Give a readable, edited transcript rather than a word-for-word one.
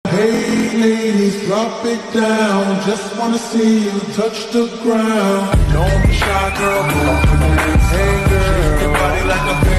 Hey ladies, drop it down. Just wanna see you touch the ground. Don't be shy, girl. Hey girl, shake your body like a